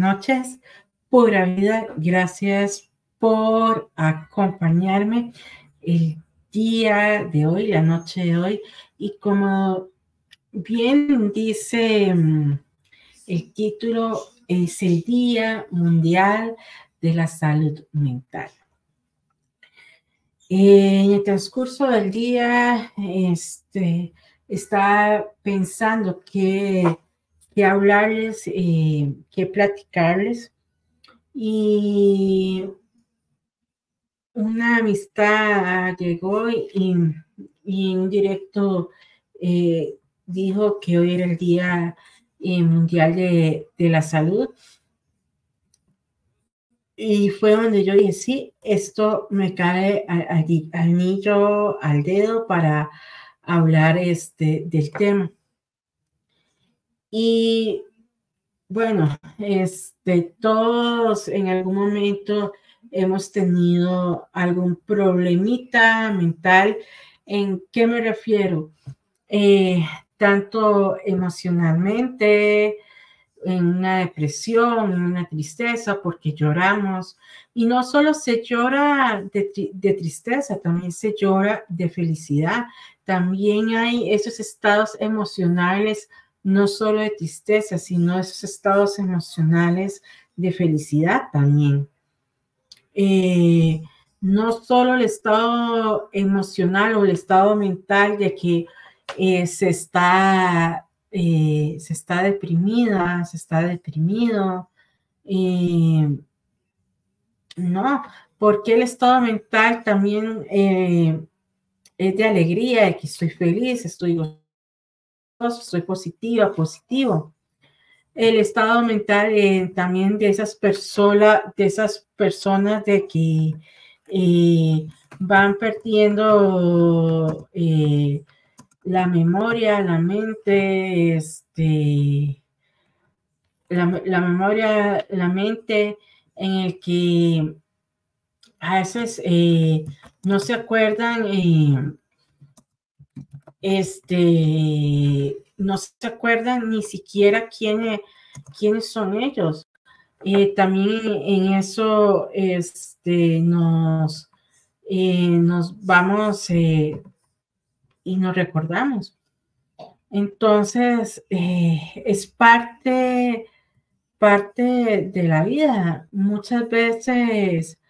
noches, pura vida. Gracias por acompañarme el día de hoy, la noche de hoy. Y como bien dice el título, es el Día Mundial de la Salud Mental. En el transcurso del día, estaba pensando que hablarles, que platicarles, y una amistad llegó y en directo dijo que hoy era el Día Mundial de la Salud. Y fue donde yo dije, sí, esto me cae anillo al dedo para hablar del tema. Y bueno, todos en algún momento hemos tenido algún problemita mental. ¿En qué me refiero? Tanto emocionalmente, en una depresión, en una tristeza, porque lloramos. Y no solo se llora de tristeza, también se llora de felicidad. También hay esos estados emocionales, no solo de tristeza, sino esos estados emocionales de felicidad también. No solo el estado emocional o el estado mental de que se está deprimida, se está deprimido. No, porque el estado mental también es de alegría, de que estoy feliz, estoy gozoso, estoy positiva, positivo. El estado mental también de esas personas de que van perdiendo la memoria, la mente, la memoria, la mente, en el que a veces no se acuerdan, no se acuerdan ni siquiera quiénes son ellos. También en eso nos vamos y nos recordamos. Entonces, es parte de la vida. Muchas veces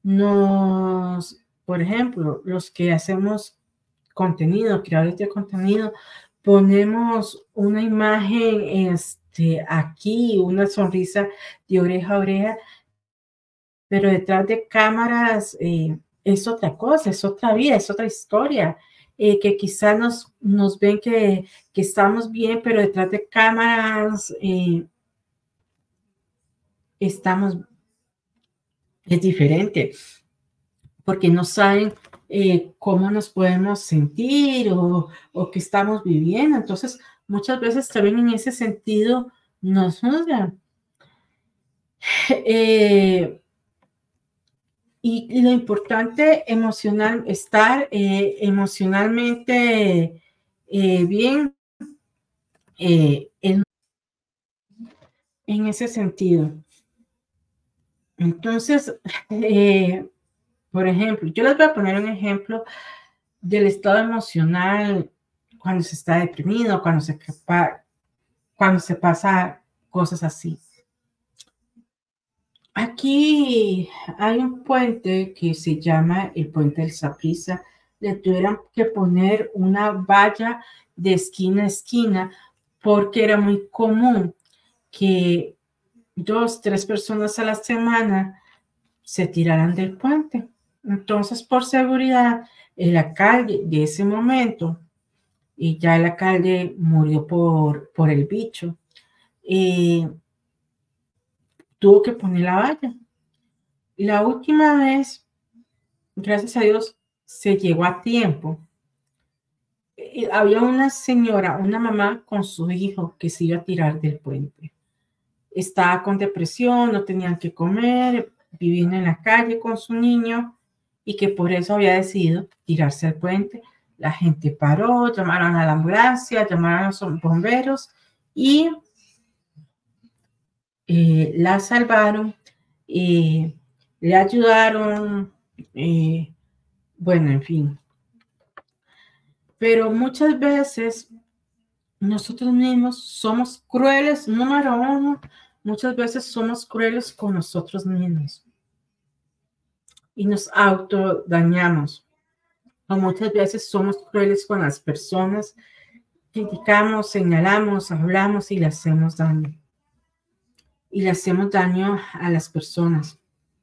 por ejemplo, los que hacemos contenido, creadores de contenido, ponemos una imagen aquí, una sonrisa de oreja a oreja, pero detrás de cámaras es otra cosa, es otra vida, es otra historia, que quizás nos ven que estamos bien, pero detrás de cámaras es diferente, porque no saben cómo nos podemos sentir o qué estamos viviendo. Entonces, muchas veces también en ese sentido nos juzgan. Y lo importante estar emocionalmente bien en ese sentido. Entonces, por ejemplo, yo les voy a poner un ejemplo del estado emocional cuando se está deprimido, cuando se pasa cosas así. Aquí hay un puente que se llama el puente del Saprissa. Le tuvieron que poner una valla de esquina a esquina porque era muy común que 2, 3 personas a la semana se tiraran del puente. Entonces, por seguridad, el alcalde de ese momento, y ya el alcalde murió por el bicho, tuvo que poner la valla. La última vez, gracias a Dios, se llegó a tiempo. Había una señora, una mamá con su hijo que se iba a tirar del puente. Estaba con depresión, no tenían que comer, viviendo en la calle con su niño y que por eso había decidido tirarse al puente. La gente paró, llamaron a la ambulancia, llamaron a los bomberos y la salvaron, le ayudaron, bueno, en fin. Pero muchas veces nosotros mismos somos crueles, número uno, muchas veces somos crueles con nosotros mismos y nos autodañamos. O muchas veces somos crueles con las personas, criticamos, señalamos, hablamos y le hacemos daño. Y le hacemos daño a las personas.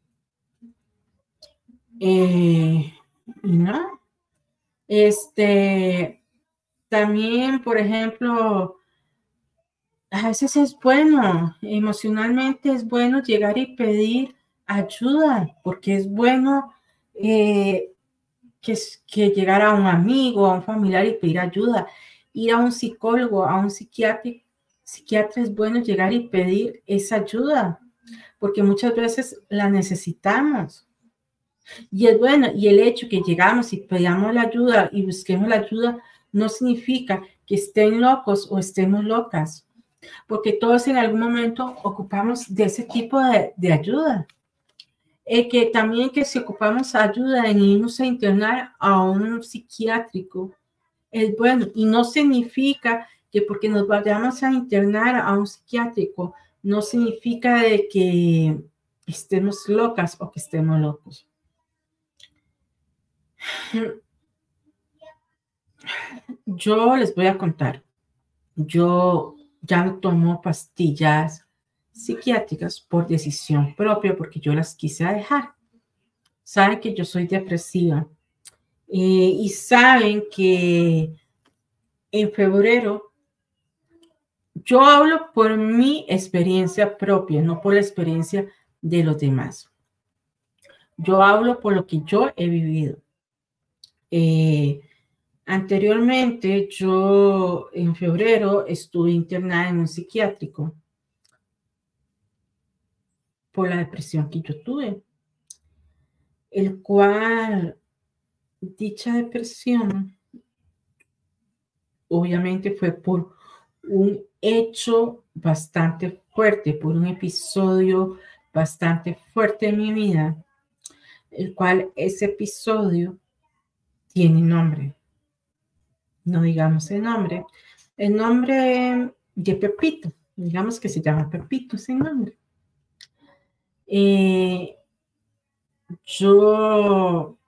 Y no. También, por ejemplo, a veces es bueno, emocionalmente es bueno llegar y pedir ayuda, porque es bueno que llegar a un amigo, a un familiar y pedir ayuda, ir a un psicólogo, a un psiquiatra es bueno llegar y pedir esa ayuda, porque muchas veces la necesitamos. Y es bueno, y el hecho que llegamos y pedamos la ayuda y busquemos la ayuda no significa que estén locos o estemos locas, porque todos en algún momento ocupamos de ese tipo de ayuda. Que también que si ocupamos ayuda en irnos a internar a un psiquiátrico, es bueno, y no significa que porque nos vayamos a internar a un psiquiátrico, no significa de que estemos locas o que estemos locos. Yo les voy a contar, yo ya no tomo pastillas psiquiátricas por decisión propia porque yo las quise dejar. Saben que yo soy depresiva y saben que en febrero yo hablo por mi experiencia propia, no por la experiencia de los demás. Yo hablo por lo que yo he vivido. Anteriormente, yo en febrero estuve internada en un psiquiátrico por la depresión que yo tuve, el cual dicha depresión obviamente fue por un hecho bastante fuerte, por un episodio bastante fuerte en mi vida, el cual ese episodio tiene nombre. No digamos el nombre de Pepito, digamos que se llama Pepito ese nombre. Yo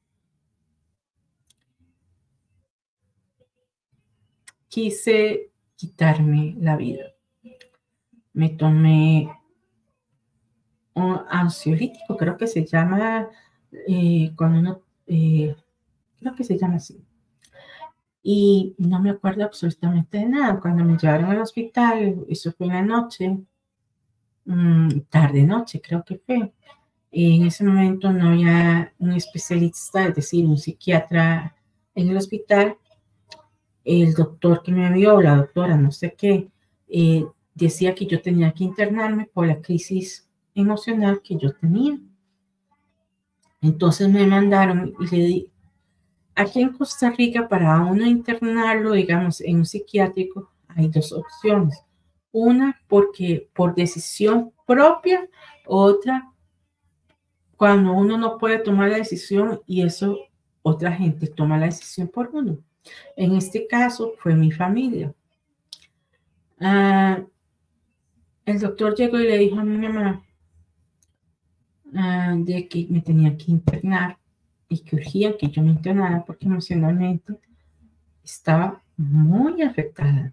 quise quitarme la vida. Me tomé un ansiolítico, creo que se llama, cuando uno, creo que se llama así. Y no me acuerdo absolutamente de nada. Cuando me llevaron al hospital, eso fue en la noche, tarde noche creo que fue. En ese momento no había un especialista, es decir, un psiquiatra en el hospital. El doctor que me vio, la doctora, no sé qué, decía que yo tenía que internarme por la crisis emocional que yo tenía. Entonces me mandaron y le di, aquí en Costa Rica, para uno internarlo, digamos, en un psiquiátrico, hay dos opciones. Una, porque por decisión propia, otra, cuando uno no puede tomar la decisión y eso, otra gente toma la decisión por uno. En este caso, fue mi familia. El doctor llegó y le dijo a mi mamá de que me tenía que internar y que urgía que yo me internara porque emocionalmente estaba muy afectada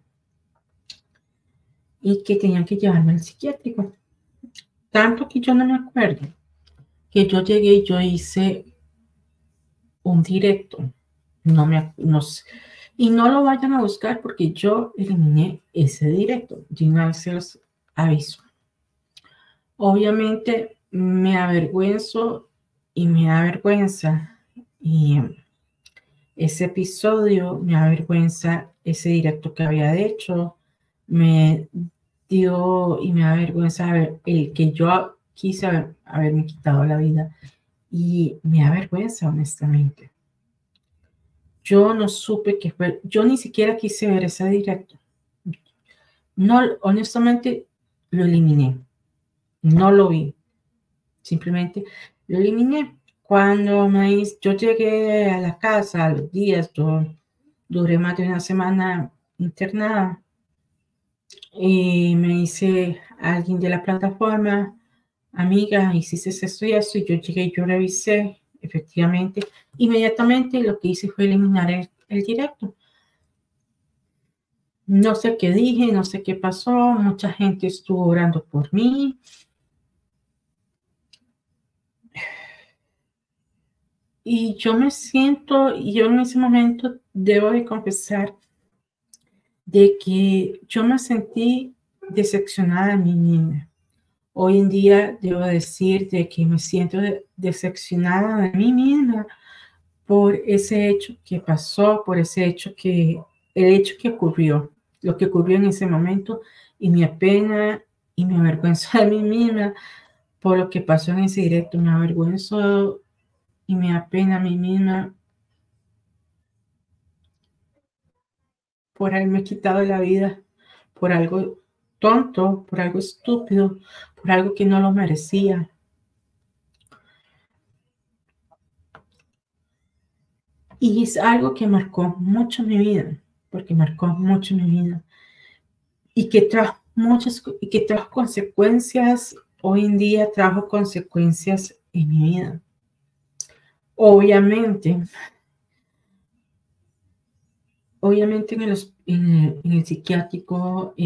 y que tenían que llevarme al psiquiátrico. Tanto que yo no me acuerdo que yo llegué y yo hice un directo. No sé, y no lo vayan a buscar porque yo eliminé ese directo. De una vez se los aviso. Obviamente me avergüenzo y me da vergüenza. Y ese episodio me avergüenza ese directo que había hecho. Me dio y me da vergüenza el que yo quise haberme quitado la vida. Y me da vergüenza, honestamente. Yo no supe que fue, yo ni siquiera quise ver ese directo. No, honestamente, lo eliminé. no lo vi, simplemente lo eliminé. Cuando yo llegué a la casa, a los días, yo duré más de una semana internada y me dice alguien de la plataforma, amiga, hiciste esto y esto, y yo llegué y yo revisé, efectivamente, inmediatamente lo que hice fue eliminar el directo. No sé qué dije, no sé qué pasó, mucha gente estuvo orando por mí. Y yo me siento, y yo en ese momento debo de confesar de que yo me sentí decepcionada de mí misma. Hoy en día debo decir de que me siento decepcionada de mí misma por ese hecho que pasó, por ese hecho el hecho que ocurrió, lo que ocurrió en ese momento, y me apena y me avergüenzo de mí misma por lo que pasó en ese directo, me avergüenzo y me apena a mí misma por haberme quitado la vida, por algo tonto, por algo estúpido, por algo que no lo merecía. Y es algo que marcó mucho mi vida, porque marcó mucho mi vida y que trajo y que trajo consecuencias. Hoy en día trajo consecuencias en mi vida. Obviamente, obviamente en el psiquiátrico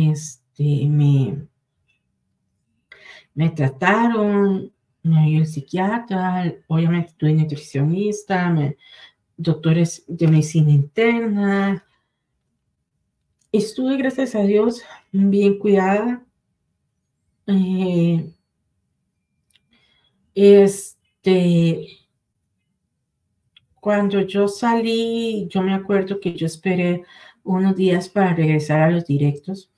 me trataron, me vio el psiquiatra, obviamente tuve nutricionista, doctores de medicina interna. Estuve, gracias a Dios, bien cuidada. Eh, este, Cuando yo salí, yo me acuerdo que yo esperé unos días para regresar a los directos.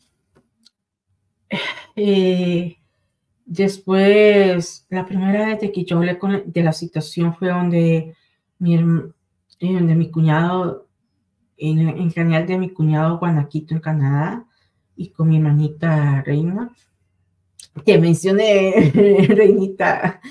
Eh, Después, la primera vez de que yo hablé de la situación fue donde mi cuñado, en el canal de mi cuñado Guanaquito en Canadá, y con mi hermanita Reina, que mencioné, Reinita,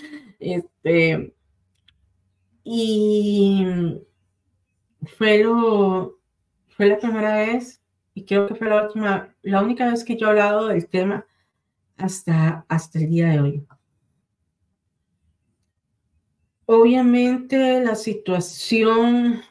y fue fue la primera vez, y creo que fue la única vez que yo he hablado del tema hasta el día de hoy. Obviamente la situación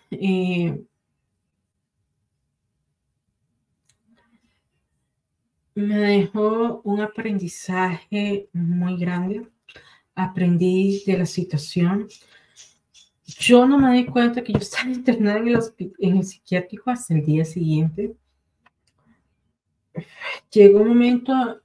me dejó un aprendizaje muy grande. Aprendí de la situación. Yo no me di cuenta que yo estaba internada en el psiquiátrico hasta el día siguiente. Llegó un momento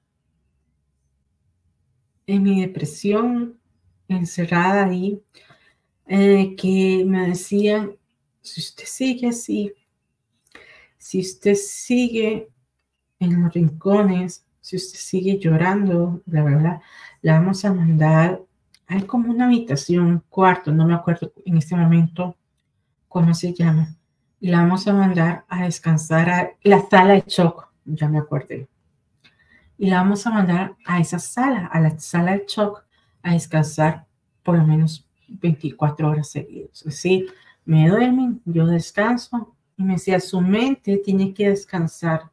en mi depresión, encerrada ahí, que me decían, si usted sigue así, si usted sigue en los rincones, si usted sigue llorando, la verdad, la vamos a mandar, hay como una habitación, un cuarto, no me acuerdo en este momento cómo se llama, y la vamos a mandar a descansar a la sala de shock, ya me acordé, y la vamos a mandar a esa sala, a la sala de shock, a descansar por lo menos 24 horas seguidas. Es decir, me duermen, yo descanso, y me decía, su mente tiene que descansar.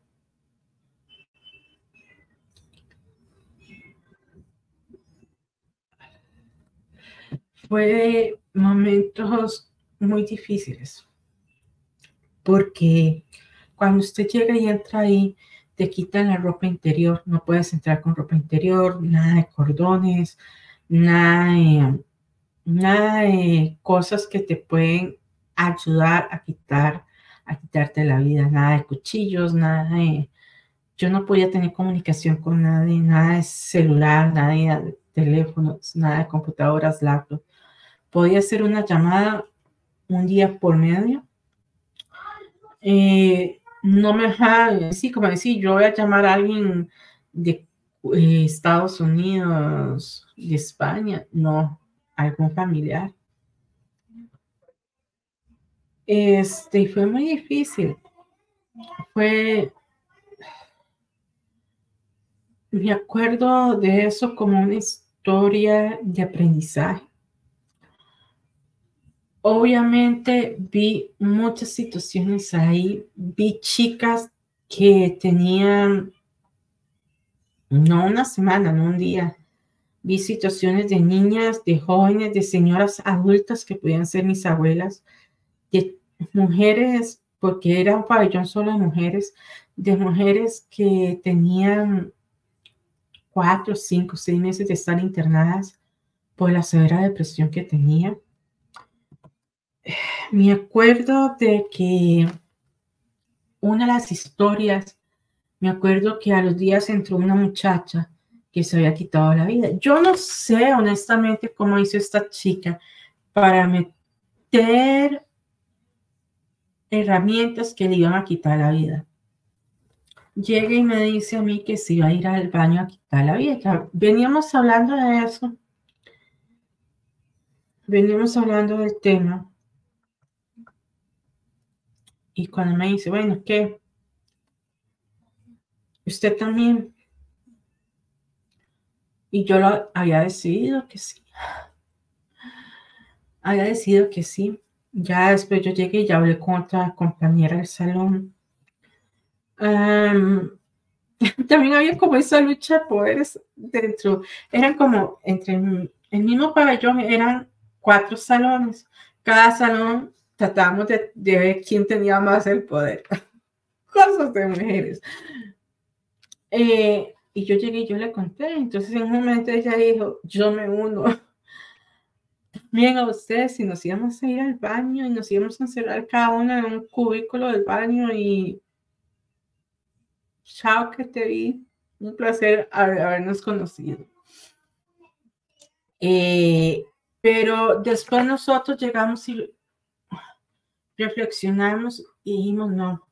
Fue momentos muy difíciles, porque cuando usted llega y entra ahí, te quitan la ropa interior, no puedes entrar con ropa interior, nada de cordones, nada nada de cosas que te pueden ayudar a quitarte la vida, nada de cuchillos, yo no podía tener comunicación con nadie, nada de celular, nada de teléfonos, nada de computadoras, laptops. Podía hacer una llamada un día por medio. No me deja, sí, como decir, yo voy a llamar a alguien de Estados Unidos, de España, no, algún familiar. Fue muy difícil. Fue, me acuerdo de eso como una historia de aprendizaje. Obviamente vi muchas situaciones ahí, vi chicas que tenían, no una semana, no un día, vi situaciones de niñas, de jóvenes, de señoras adultas que podían ser mis abuelas, de mujeres, porque era un pabellón solo de mujeres, de mujeres que tenían 4, 5, 6 meses de estar internadas por la severa depresión que tenía. Me acuerdo de que una de las historias, me acuerdo que a los días entró una muchacha que se había quitado la vida. Yo no sé honestamente cómo hizo esta chica para meter herramientas que le iban a quitar la vida. Llega y me dice a mí que se iba a ir al baño a quitar la vida. Veníamos hablando de eso, veníamos hablando del tema, y cuando me dice, bueno, ¿qué? Usted también. Y yo lo había decidido que sí. Había decidido que sí. Ya después yo llegué y ya hablé con otra compañera del salón. También había como esa lucha de poderes dentro. Eran como entre el mismo pabellón, eran 4 salones. Cada salón tratábamos de ver quién tenía más el poder. Cosas de mujeres. Y yo llegué y yo le conté. Entonces en un momento ella dijo, yo me uno. Miren a ustedes, si nos íbamos a ir al baño y nos íbamos a encerrar cada una en un cubículo del baño y chao que te vi, un placer habernos conocido. Pero después nosotros llegamos y reflexionamos y dijimos no.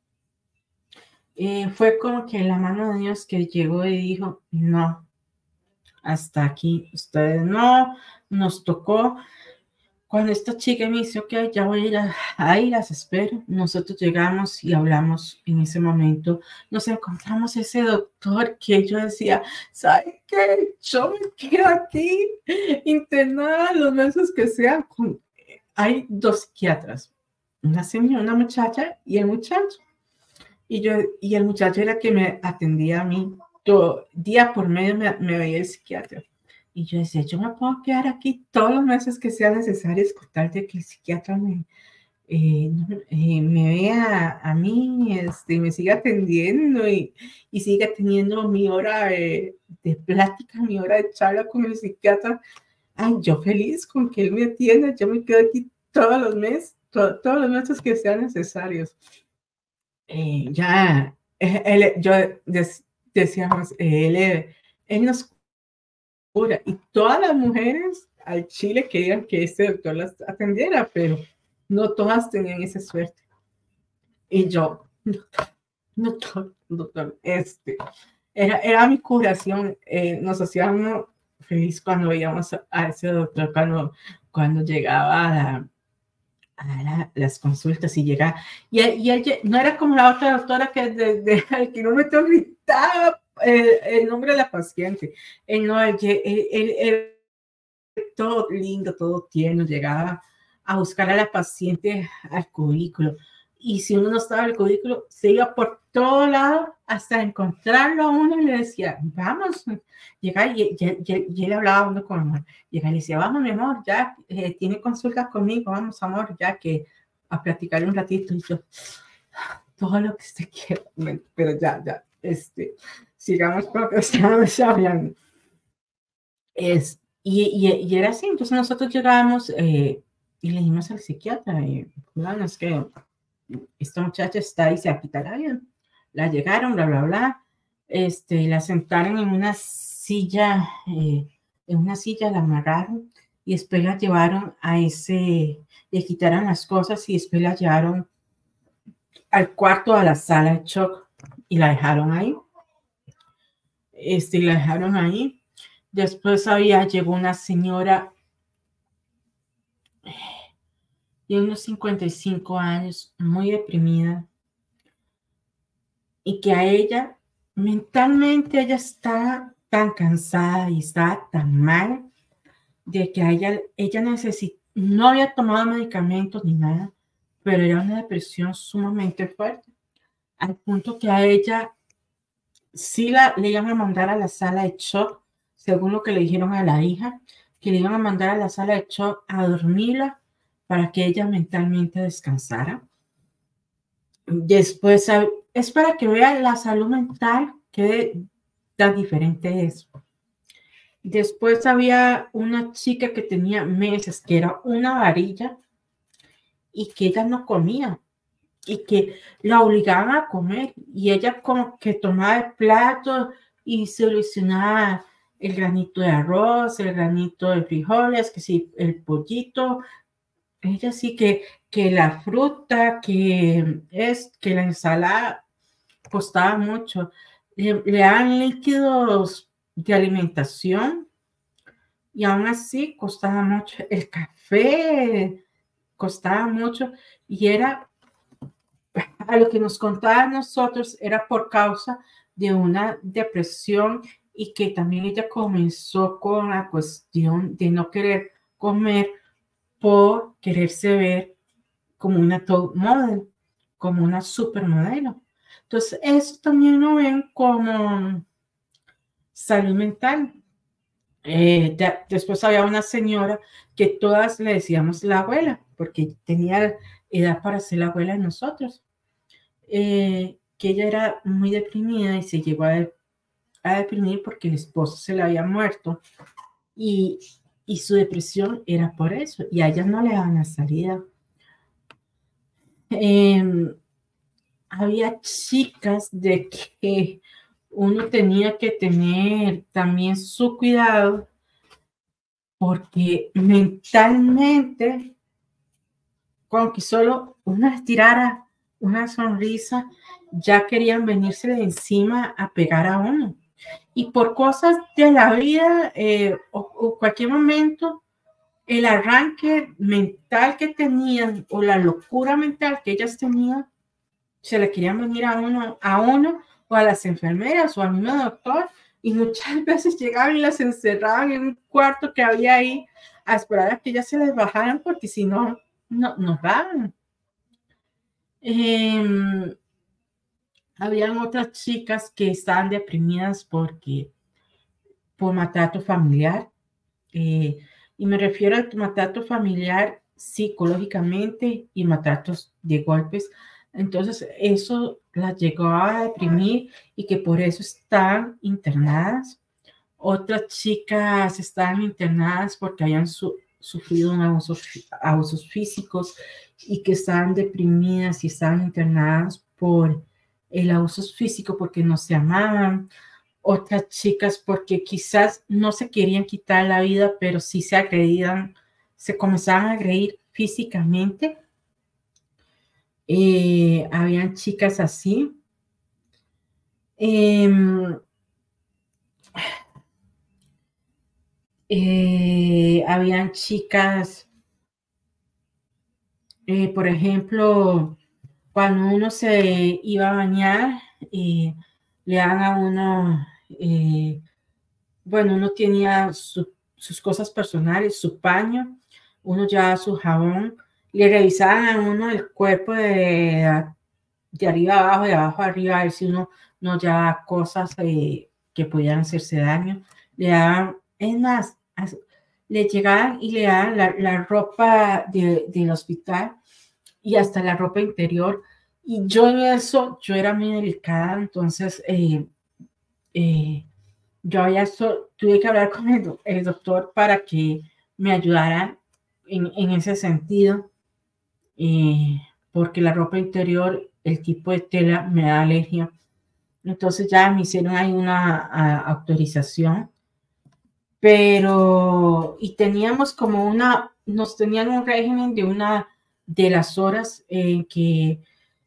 Fue como que la mano de Dios que llegó y dijo no, hasta aquí, ustedes no, nos tocó. Cuando esta chica me dice, ok, ya voy a ir ahí, las espero. Nosotros llegamos y hablamos en ese momento. Nos encontramos ese doctor que yo decía, ¿sabe qué? Yo me quedo aquí internada los meses que sean. Hay 2 psiquiatras, una señora, una muchacha y el muchacho. Y el muchacho era que me atendía a mí. Todo, día por medio me veía el psiquiatra. Y yo decía, yo me puedo quedar aquí todos los meses que sea necesario escuchar de que el psiquiatra me vea a mí, me siga atendiendo y siga teniendo mi hora de plática, mi hora de charla con el psiquiatra. Ay, yo feliz con que él me atienda, yo me quedo aquí todos los meses, todos los meses que sean necesarios. Yo decíamos, él nos cura, y todas las mujeres al Chile querían que este doctor las atendiera, pero no todas tenían esa suerte. Y yo, doctor, era mi curación. Nos hacíamos feliz cuando veíamos a ese doctor, cuando llegaba a las consultas y llegaba. Y él no era como la otra doctora que desde el kilómetro gritaba el nombre de la paciente. Él no, él todo lindo, todo tierno, llegaba a buscar a la paciente al cubículo. Y si uno no estaba en el cubículo, se iba por todo lado hasta encontrarlo a uno y le decía, vamos, llega y él hablaba a uno con amor. Llega y le decía, vamos, mi amor, ya tiene consulta conmigo, vamos, amor, ya que a platicar un ratito. Y yo, todo lo que usted quiera, pero ya, sigamos con lo que estábamos hablando. Y era así. Entonces nosotros llegábamos y le dijimos al psiquiatra, bueno, es que esta muchacha está ahí, se quitará bien. La llegaron, bla, bla, bla, la sentaron en una silla, la amarraron y después la llevaron le quitaron las cosas y después la llevaron al cuarto, a la sala de shock y la dejaron ahí. La dejaron ahí. Después llegó una señora de unos 55 años, muy deprimida, y que a ella mentalmente ella está tan cansada y está tan mal de que ella no había tomado medicamentos ni nada, pero era una depresión sumamente fuerte, al punto que a ella sí le iban a mandar a la sala de shock, según lo que le dijeron a la hija, que le iban a mandar a la sala de shock a dormirla para que ella mentalmente descansara. Después, es para que vean la salud mental, que tan diferente es. Después había una chica que tenía meses, que era una varilla, y que ella no comía, y que la obligaban a comer, y ella como que tomaba el plato y solucionaba el granito de arroz, el granito de frijoles, que sí, el pollito, ella sí que la fruta, que la ensalada costaba mucho. Le dan líquidos de alimentación y aún así costaba mucho. El café costaba mucho y era, a lo que nos contaban nosotros, era por causa de una depresión y que también ella comenzó con la cuestión de no querer comer por quererse ver como una top model, como una supermodelo. Entonces, eso también lo ven como salud mental. Después había una señora que todas le decíamos la abuela, porque tenía edad para ser la abuela de nosotros, que ella era muy deprimida y se llegó a deprimir porque el esposo se le había muerto y su depresión era por eso, y a ella no le daban la salida. Había chicas de que uno tenía que tener también su cuidado porque mentalmente, con que solo una estirara, una sonrisa, ya querían venirse de encima a pegar a uno. Y por cosas de la vida o cualquier momento, el arranque mental que tenían o la locura mental que ellas tenían, se le querían venir a uno o a las enfermeras o al mismo doctor, y muchas veces llegaban y las encerraban en un cuarto que había ahí a esperar a que ellas se les bajaran porque si no, no nos daban. Habían otras chicas que estaban deprimidas por maltrato familiar, y me refiero al maltrato familiar psicológicamente y maltratos de golpes. Entonces, eso las llegó a deprimir y que por eso están internadas. Otras chicas estaban internadas porque habían sufrido abusos físicos y que estaban deprimidas y estaban internadas por el abuso físico porque no se amaban. Otras chicas porque quizás no se querían quitar la vida, pero sí se agredían, se comenzaban a agredir físicamente. Habían chicas así. Habían chicas, por ejemplo, cuando uno se iba a bañar, le dan a uno, bueno, uno tenía sus cosas personales, su paño, uno llevaba su jabón, le revisaban a uno el cuerpo de arriba a abajo, de abajo a arriba, a ver si uno no llevaba cosas que podían hacerse daño. Le daban, es más, le llegaban y le daban la ropa del hospital y hasta la ropa interior. Y yo en eso, yo era muy delicada, entonces yo tuve que hablar con el doctor para que me ayudara en ese sentido, porque la ropa interior, el tipo de tela me da alergia. Entonces ya me hicieron ahí una autorización, pero, y teníamos como nos tenían un régimen de las horas en que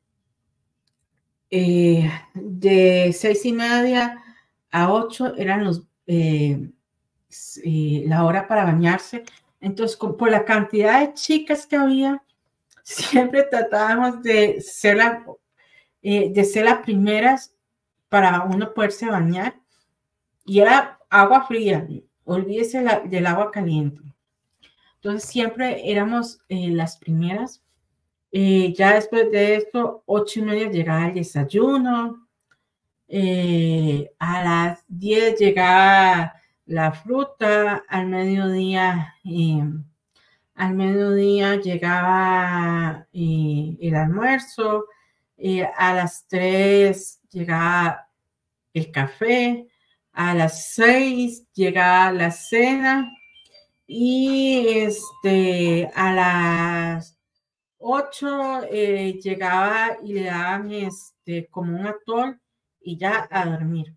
de 6:30 a 8 eran la hora para bañarse. Entonces, por la cantidad de chicas que había, siempre tratábamos de ser las primeras para uno poderse bañar y era agua fría, olvídese del agua caliente. Entonces siempre éramos las primeras. Ya después de esto, 8:30 llegaba el desayuno. A las 10 llegaba la fruta. Al mediodía llegaba el almuerzo. A las 3 llegaba el café. A las 6 llegaba la cena. Y a las 8 llegaba y le daban como un atol y ya a dormir.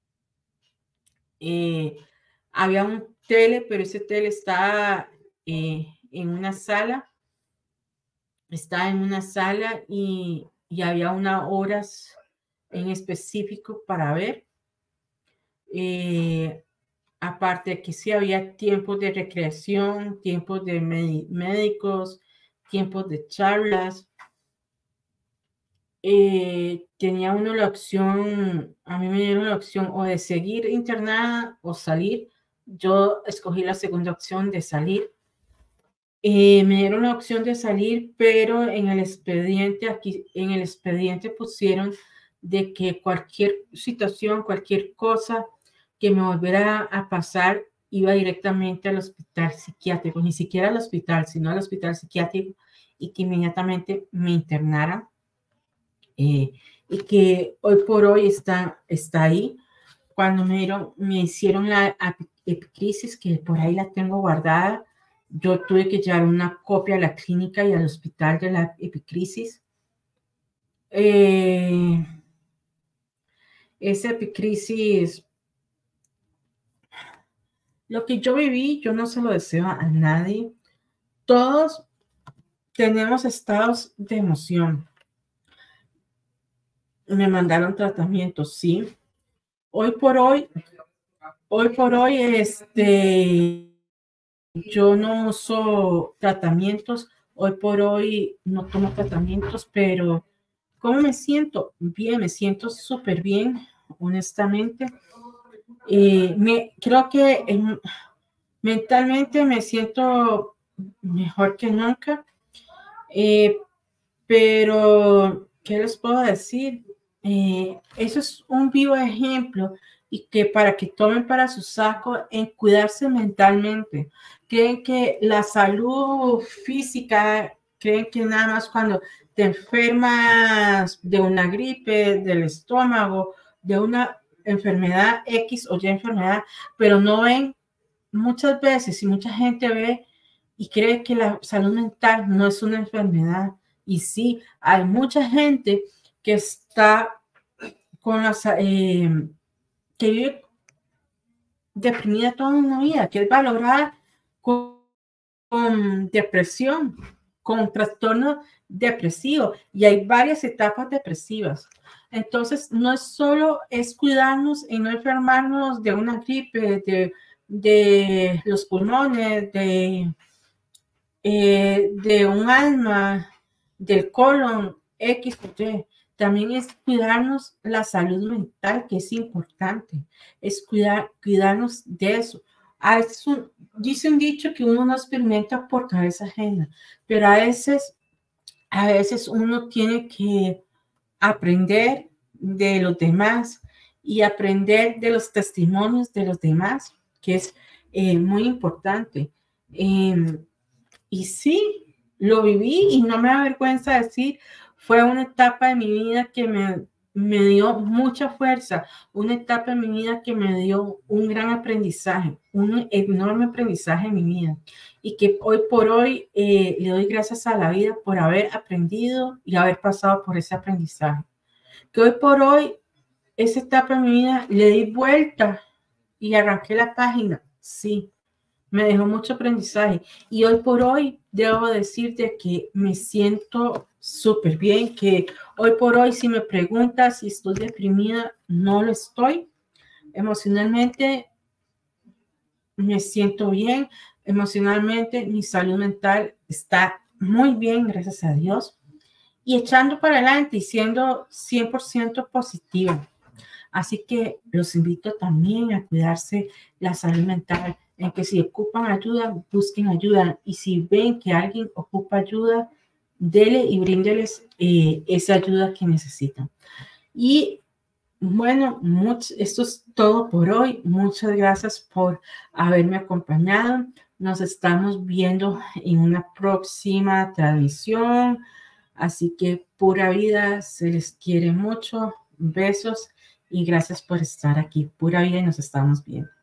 Había un tele, pero ese tele estaba en una sala. Estaba en una sala y había unas horas en específico para ver. Aparte de que sí había tiempos de recreación, tiempos de médicos, tiempos de charlas. Tenía uno la opción, a mí me dieron la opción o de seguir internada o salir. Yo escogí la segunda opción de salir. Me dieron la opción de salir, pero en el expediente pusieron de que cualquier situación, cualquier cosa que me volviera a pasar, iba directamente al hospital psiquiátrico, ni siquiera al hospital, sino al hospital psiquiátrico, y que inmediatamente me internara. Y que hoy por hoy está ahí. Cuando me hicieron la epicrisis, que por ahí la tengo guardada, yo tuve que llevar una copia a la clínica y al hospital de la epicrisis. Esa epicrisis, lo que yo viví, yo no se lo deseo a nadie. Todos tenemos estados de emoción. Me mandaron tratamientos, sí. Hoy por hoy, yo no uso tratamientos. Hoy por hoy no tomo tratamientos, pero ¿cómo me siento? Bien, me siento súper bien, honestamente. Creo que mentalmente me siento mejor que nunca. Pero, ¿qué les puedo decir? Eso es un vivo ejemplo y que para que tomen para su saco en cuidarse mentalmente. Creen que la salud física, creen que nada más cuando te enfermas de una gripe, del estómago, de una enfermedad X o Y enfermedad, pero no ven muchas veces y mucha gente ve y cree que la salud mental no es una enfermedad. Y sí, hay mucha gente que está con que vive deprimida toda una vida, que es valorada con depresión, con trastorno depresivo. Y hay varias etapas depresivas. Entonces, no es solo es cuidarnos y no enfermarnos de una gripe, de los pulmones, de un alma, del colon, X o Y. También es cuidarnos la salud mental, que es importante. Es cuidarnos de eso. Dice un dicho que uno no experimenta por cabeza ajena, pero a veces uno tiene que aprender de los demás y aprender de los testimonios de los demás, que es muy importante. Y sí, lo viví y no me da vergüenza decir, fue una etapa de mi vida que me dio mucha fuerza, una etapa de mi vida que me dio un gran aprendizaje, un enorme aprendizaje en mi vida. Y que hoy por hoy le doy gracias a la vida por haber aprendido y haber pasado por ese aprendizaje. Que hoy por hoy, esa etapa de mi vida, le di vuelta y arranqué la página, sí. Me dejó mucho aprendizaje y hoy por hoy debo decirte que me siento súper bien, que hoy por hoy si me preguntas si estoy deprimida, no lo estoy. Emocionalmente me siento bien, emocionalmente mi salud mental está muy bien, gracias a Dios, y echando para adelante y siendo 100% positiva. Así que los invito también a cuidarse la salud mental, en que si ocupan ayuda, busquen ayuda. Y si ven que alguien ocupa ayuda, dele y bríndeles esa ayuda que necesitan. Y bueno, esto es todo por hoy. Muchas gracias por haberme acompañado. Nos estamos viendo en una próxima transmisión. Así que pura vida, se les quiere mucho. Besos y gracias por estar aquí. Pura vida y nos estamos viendo.